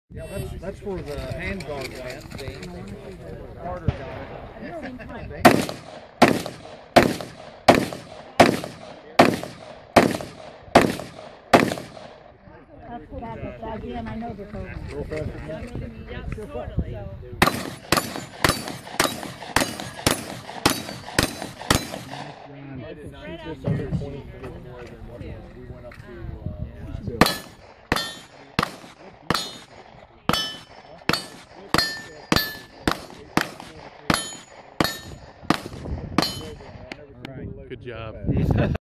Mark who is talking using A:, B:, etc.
A: Yeah, that's where the hand guard went. Carter got it.
B: Again, I know the program.
A: Real fast.
C: Yeah, totally.
A: Just under 24 more than what we went up to last year.
D: Good job.